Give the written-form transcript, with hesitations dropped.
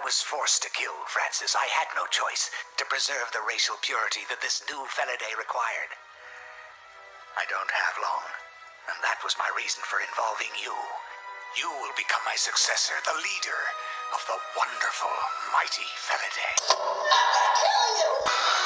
was forced to kill Francis. I had no choice to preserve the racial purity that this new Felidae required. I don't have long, and that was my reason for involving you. You will become my successor, the leader of the wonderful, mighty Felidae. I'm gonna kill you!